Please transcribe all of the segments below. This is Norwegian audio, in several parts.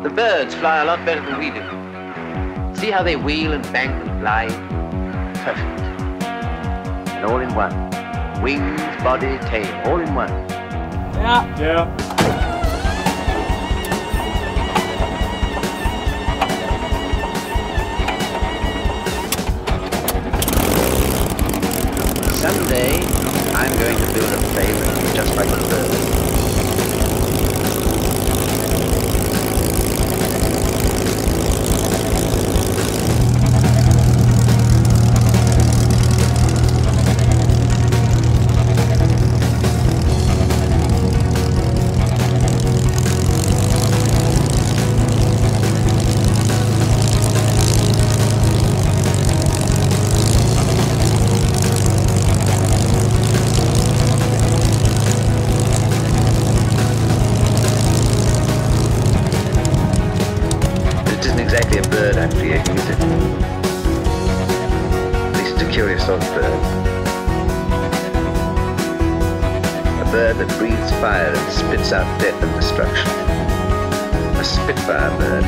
The birds fly a lot better than we do. See how they wheel and bank and glide? Perfect. And all in one. Wings, body, tail, all in one. Yeah. Yeah. Someday, I'm going to build a plane that's just like a bird. Exactly a bird I'm creating, is it? At least it's a curious sort of bird. A bird that breathes fire and spits out death and destruction. A Spitfire bird.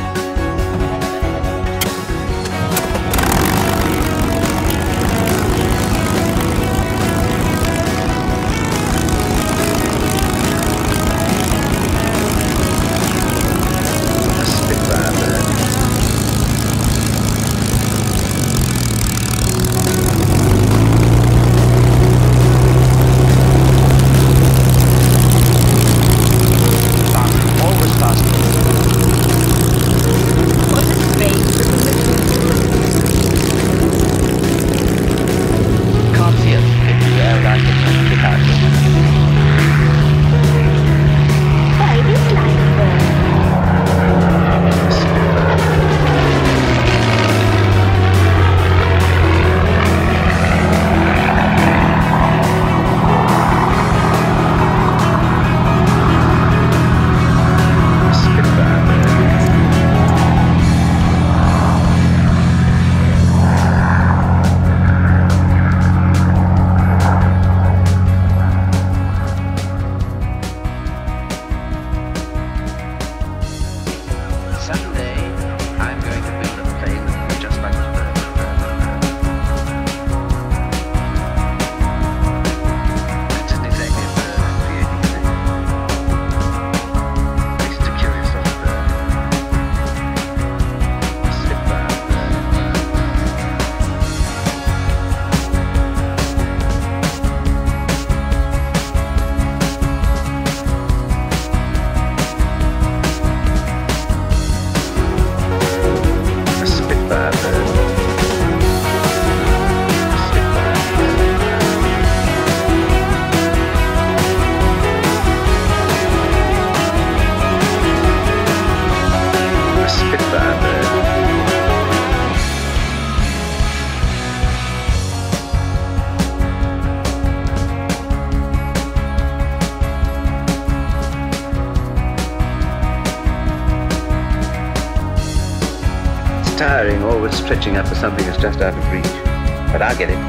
Tiring, always stretching up for something that's just out of reach. But I'll get it.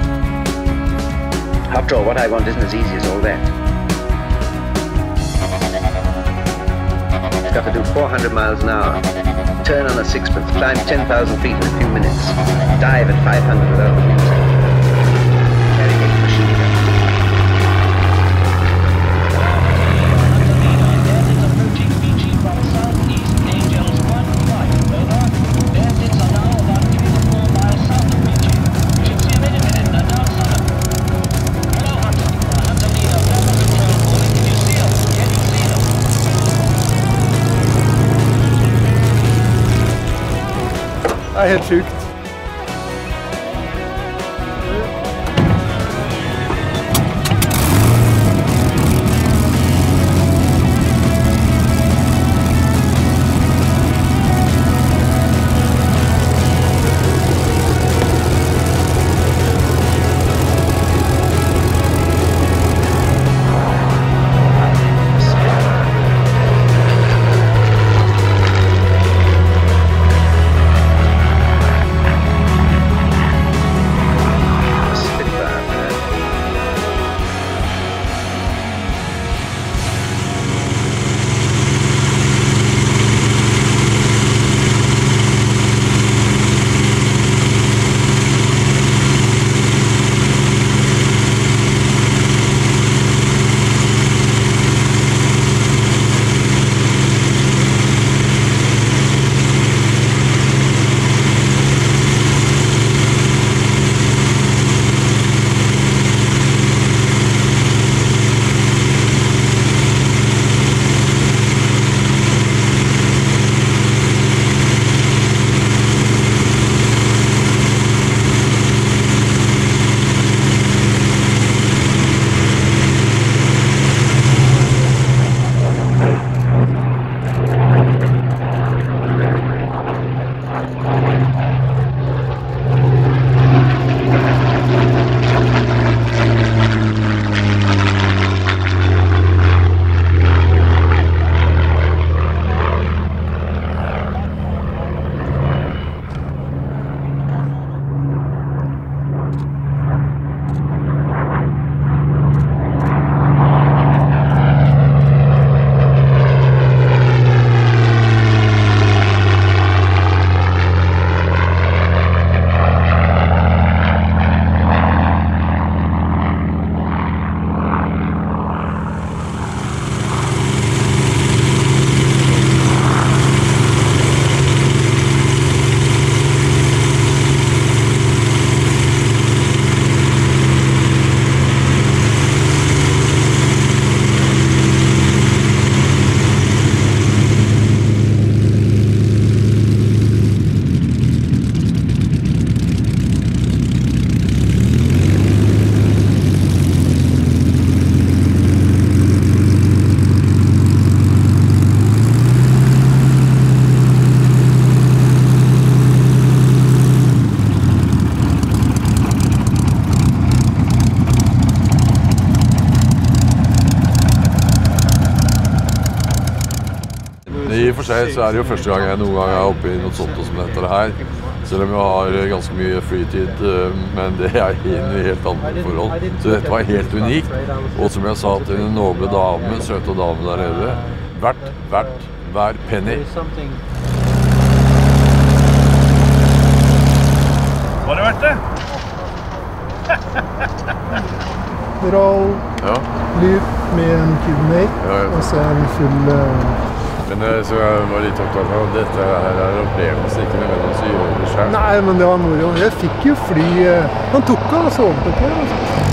After all, what I want isn't as easy as all that. It's got to do 400 miles an hour, turn on a sixpence, climb 10,000 feet in a few minutes, dive at 500 without the wings, carry a machine gun. Det er helt sjukt. for seg så det jo første gang jeg noen gang oppe I noe sånt som dette her. Selv om jeg har ganske mye fritid, men det helt andre forhold. Så dette var helt unikt. Og som jeg sa til den noble dame, søte dame der nede, verdt hver penny. Var det verdt det? Roll, loop med en kubemate, og så en full... Men så jeg var litt opptatt av dette her opplevelse, ikke nødvendigvis å gjøre det selv. Nei, men det var moro. Jeg fikk jo fly... Han tok han og sovet på det.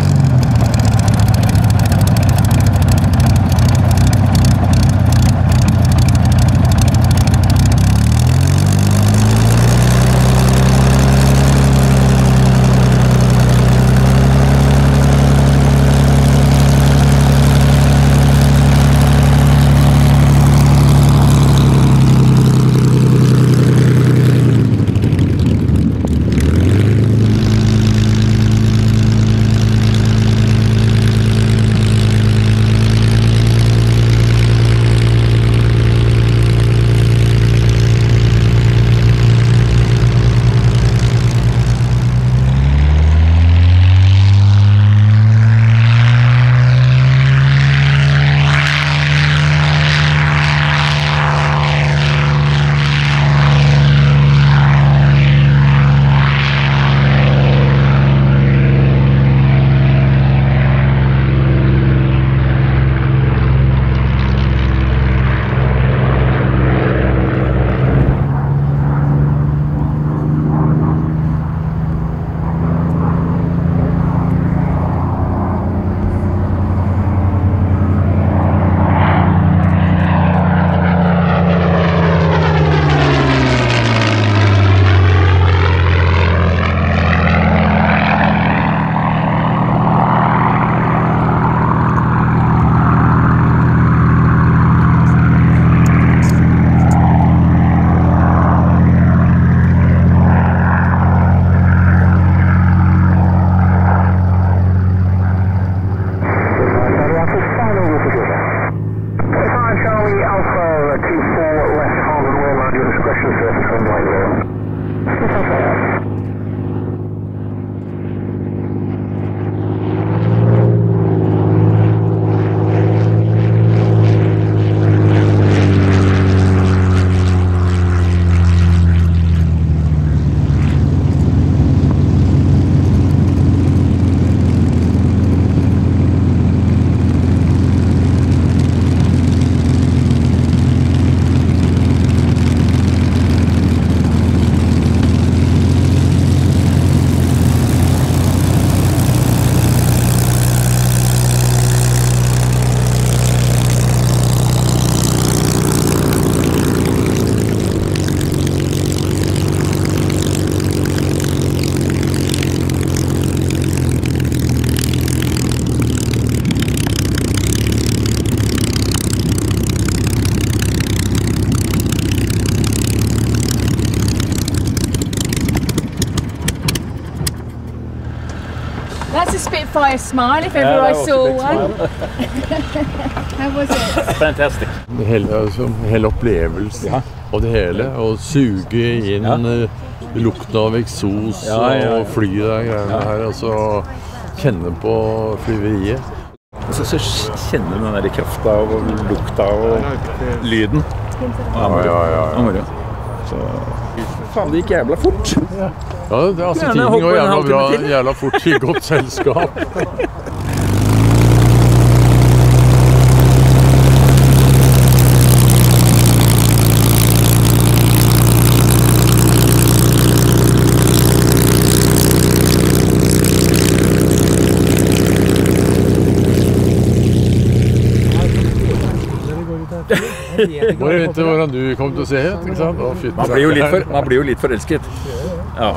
That's a Spitfire smile if ever I saw one. How was it? Fantastic. Hele opplevelsen av det hele, å suge inn lukten av eksos og fly der greiene her, altså kjenne på flyveriet. Og så kjenne den der krafta og lukta og lyden. Ja. Så faen, det gikk jævla fort. Ja, det altså ting går jævla bra, jævla fort I godt selskap. Må jeg vite hvordan du kom til å se ut, ikke sant? Man blir jo litt forelsket. Ja.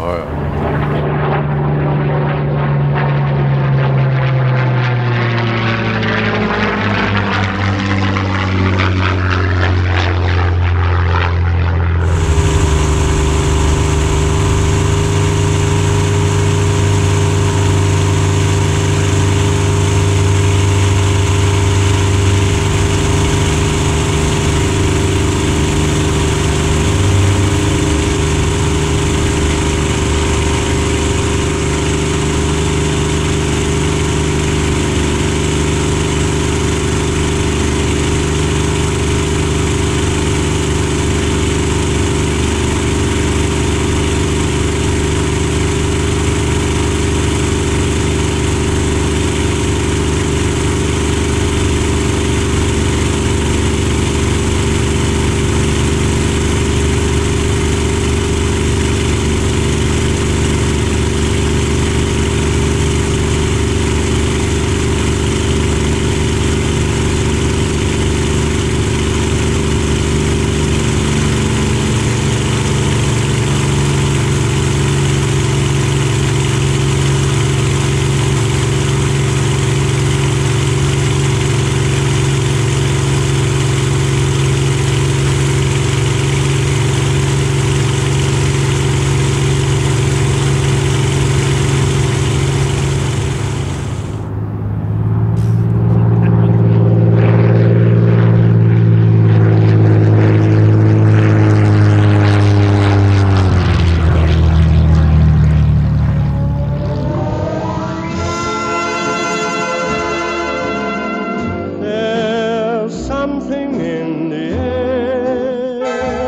something in the air.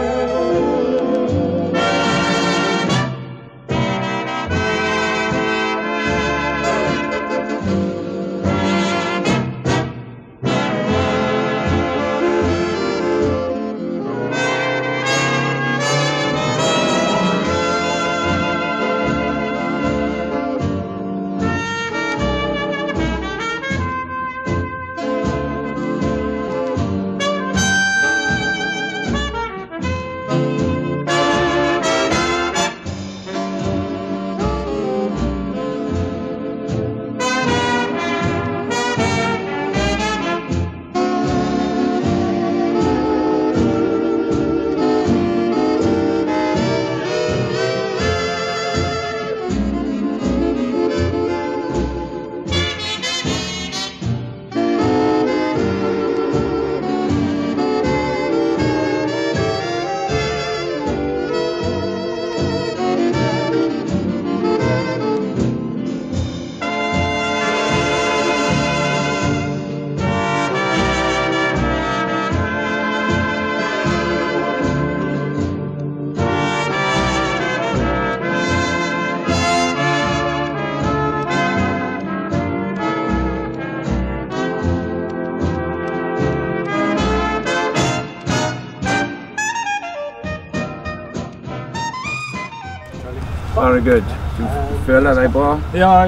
Very good. Du føler deg bra? Yeah.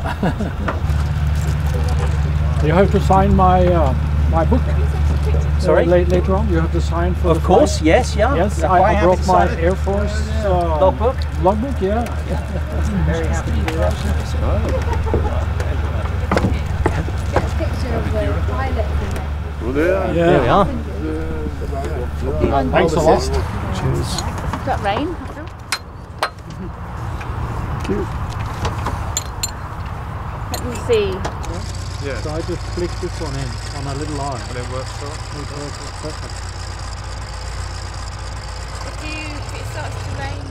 You have to sign my book. Sorry? Later on, you have to sign for Of course, yes, yeah. Yes, You're I quite brought happy my to sign it. Air Force Logbook? Logbook, yeah. Very happy to do that. Get a picture of the pilot. Yeah. There we are. Thanks a lot. Is that rain? Let me see. So I just click this one in on a little arm. And it works perfect. If it starts to rain.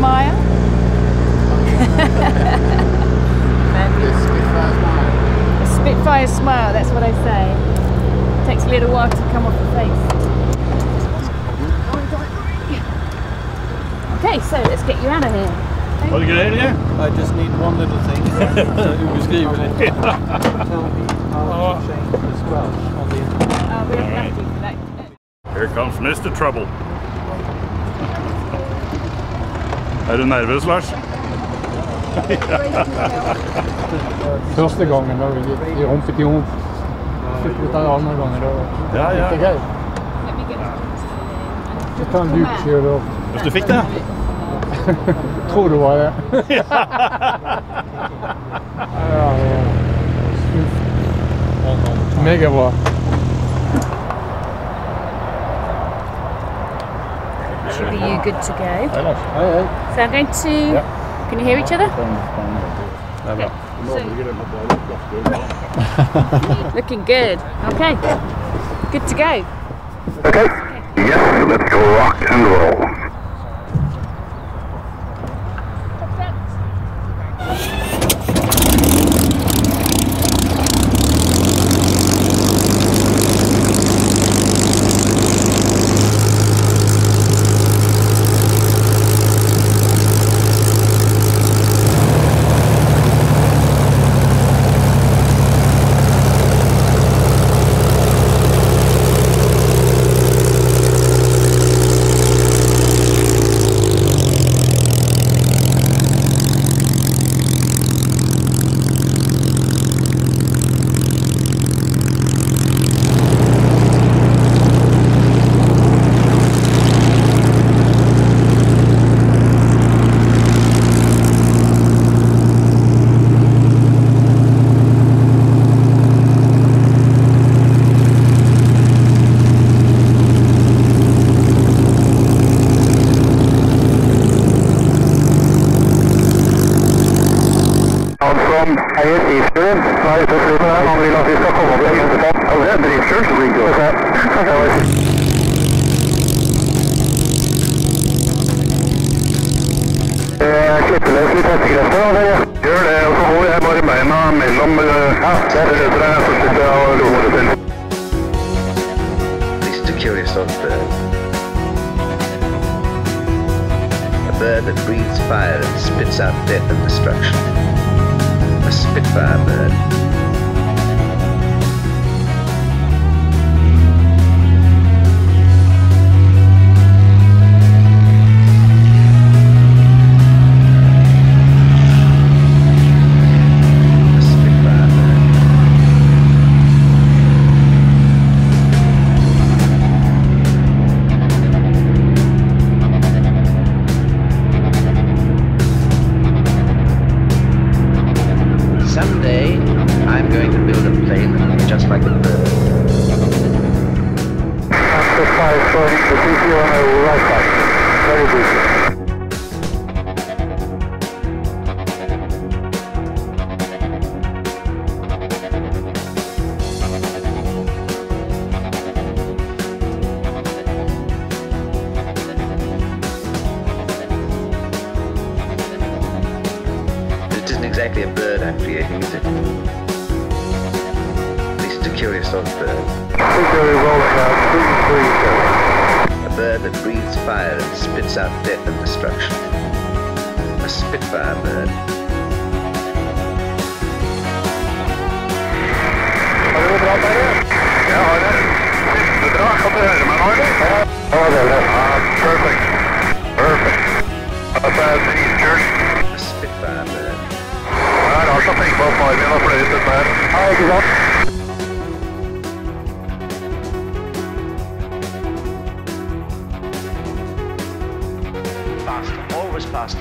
smile. A Spitfire smile, that's what I say. It takes a little while to come off the face. Okay, so let's get you out of here. Var det greier, ja? I just need one little thing. Ubeskrivelig. Tell me how to change the squelch on the internet. We don't have to for that. Here comes Mr. Trouble. Er du nervøs, Lars? Første gangen da vi gikk i humpet i hump. Fikk vi ta andre ganger og det er gøy. Jeg tar en Duxford og... Hvis du fikk det? Tror du var det? Mega bra. Should be you good to go. Hey. So I'm going to... Can you hear each other? Okay. Looking good. Okay. Good to go. Okay. Yes, let's go rock and roll. This is a curious old bird. A bird that breathes fire and spits out death and destruction. A Spitfire bird. Someday, I'm going to build a plane that will be just like a bird. Spitfire Sons, the DC on the right side. Very briefly. It isn't exactly a bird I'm creating, is it? At least it's a curious old bird. A bird that breathes fire and spits out death and destruction. A Spitfire bird. Har du det bra, Terje? Jeg har det. Siste bra. Kan du høre meg nå, eller? Ja, det er bra. Perfect. Perfect. Det er dritkult. A Spitfire bird. Det er rart å tenke på at far min har fløyet dette her. Ja, ikke sant? Faster, always faster.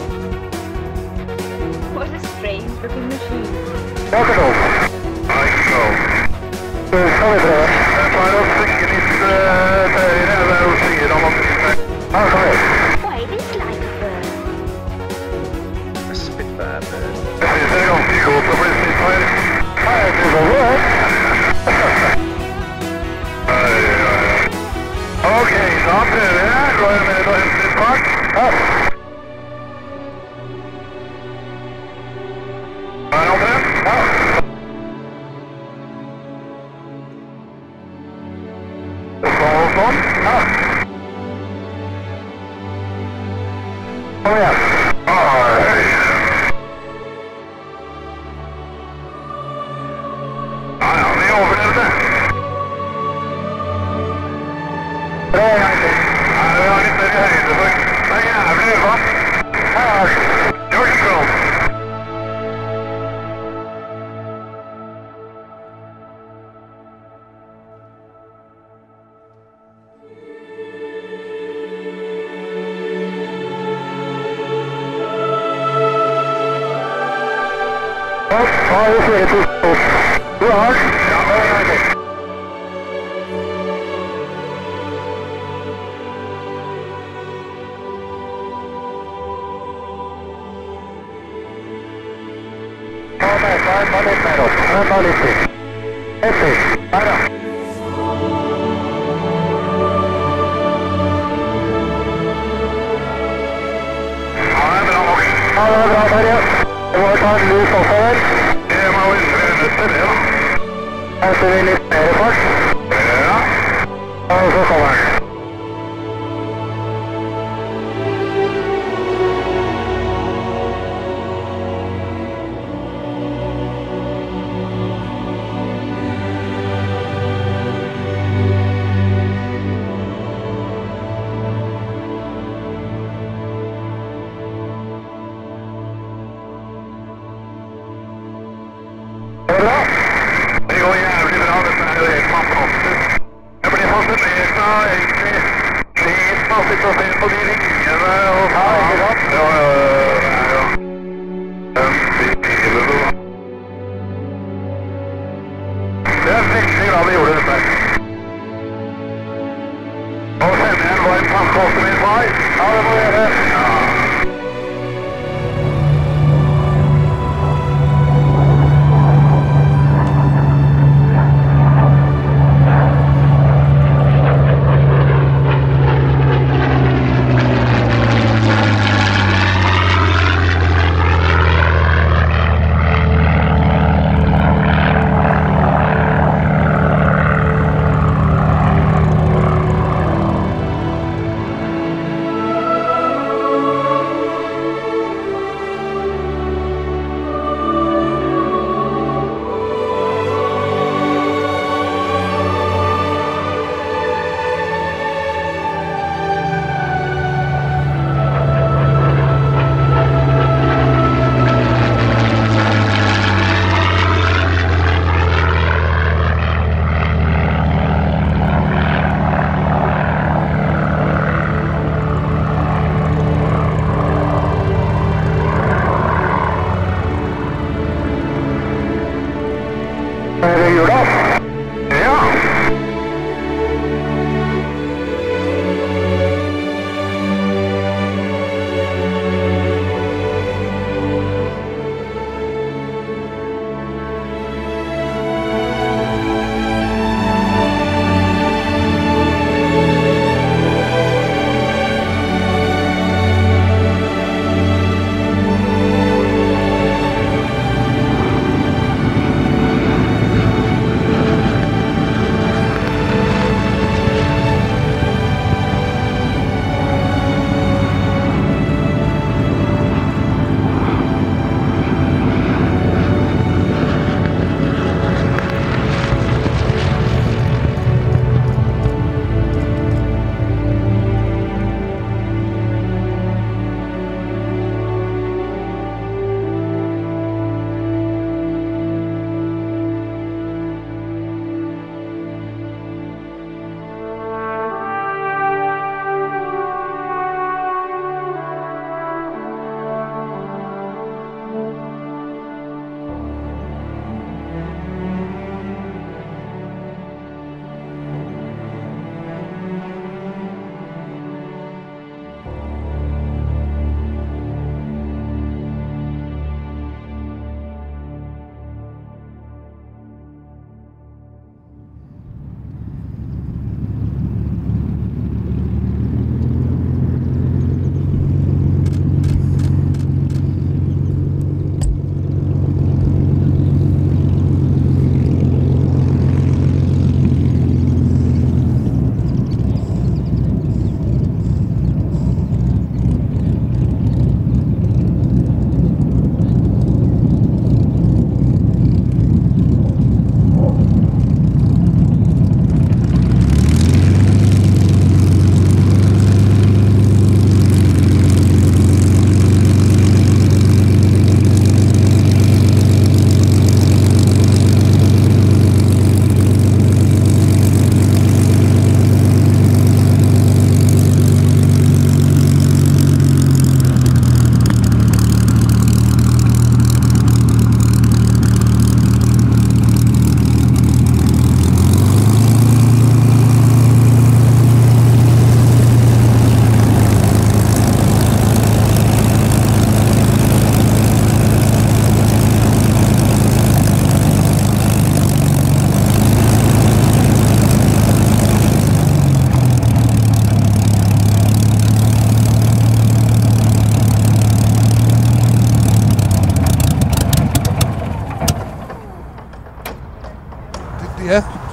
What a strange looking machine. Ja, ikke sant? Nei, ikke sant. Skal vi prøve? Jeg tar og svinger litt til høyre. Det er jo svinger om at vi skal. Ja, kom igjen. Why this like a bird? A Spitfire bird. Jeg synes det er ganske godt å bli Spitfire. Ja, jeg synes det er det. Ok, da prøver jeg. Går jeg med og henter litt fart. Ja.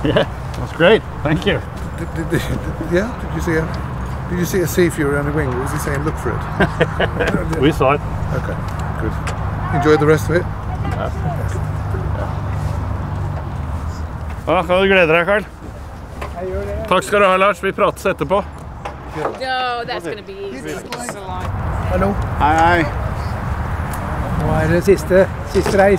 Yeah, that's great. Thank you. Did you see a sea fury on the wing? Or was he saying look for it? We saw it. Okay, good. Enjoy the rest of it. Ja, kan du glede deg, Karl? Takk skal du ha, Lars. Vi prates etterpå. No, that's going to be easy. Hallo. Hei. Nå det siste reis.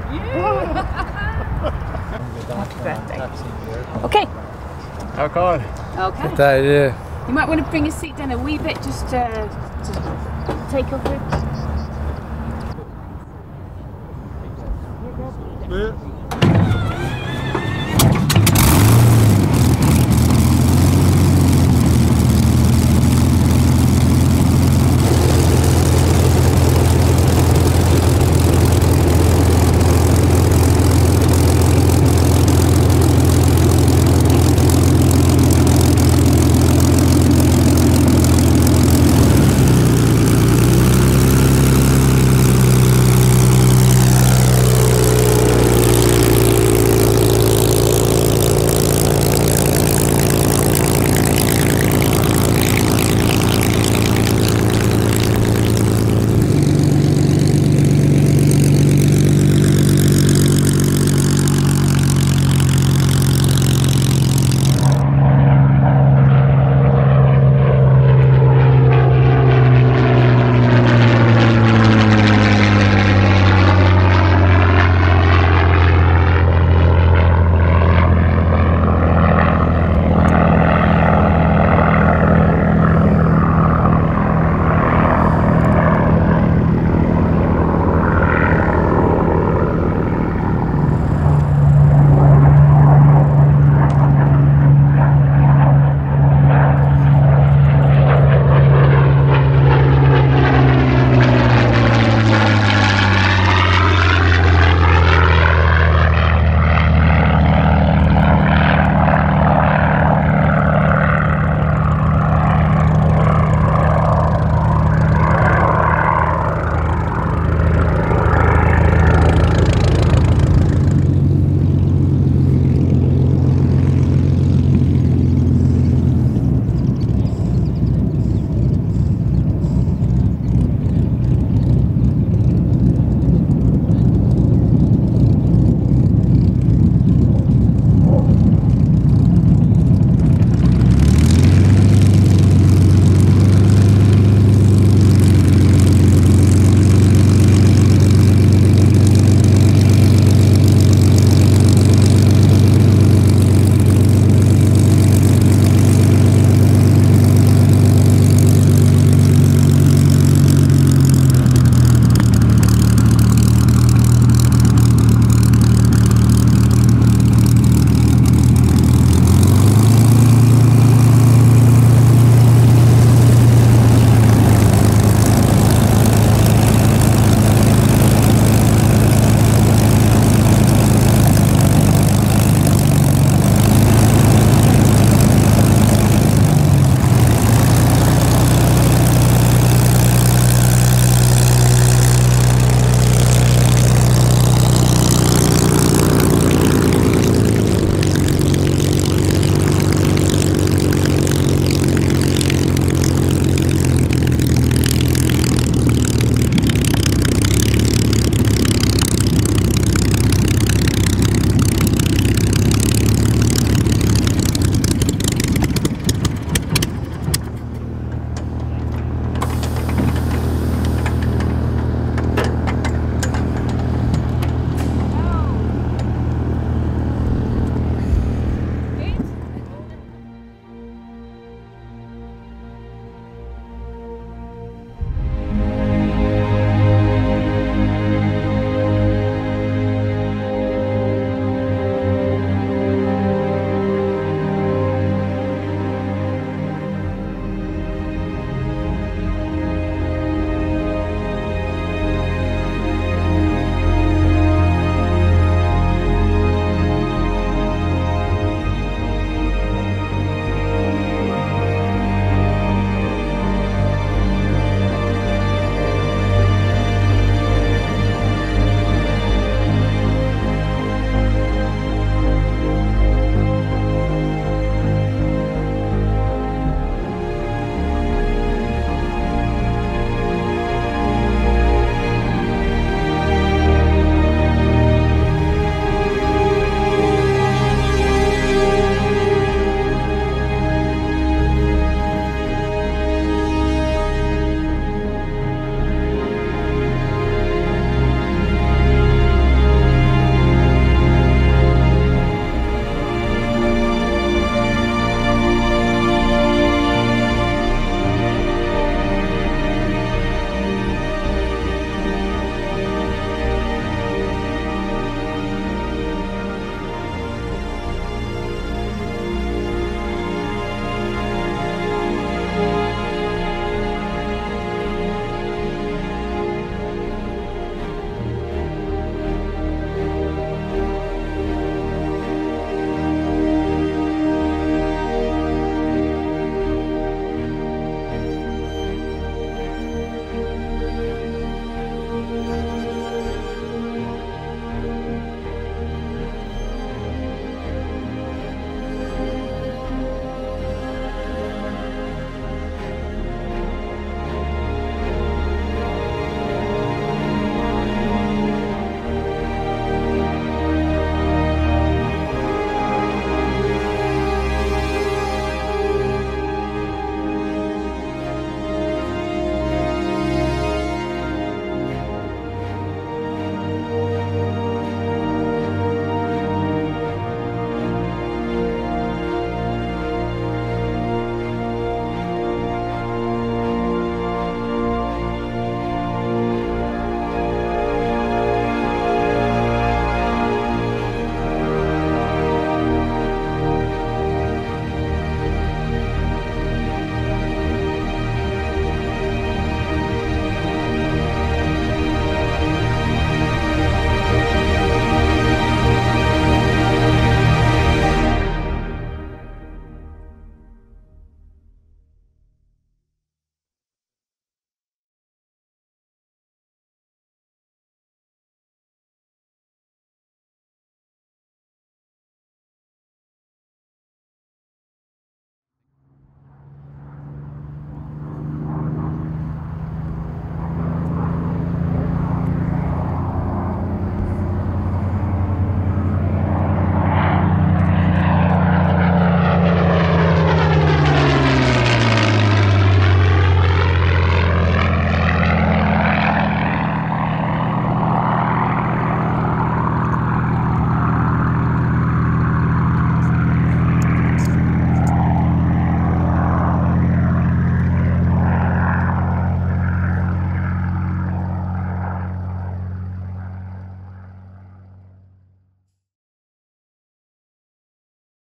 Happy birthday. Okay. Ja, Karl. Okay. Dette You might want to bring your seat down a wee bit just to take off it.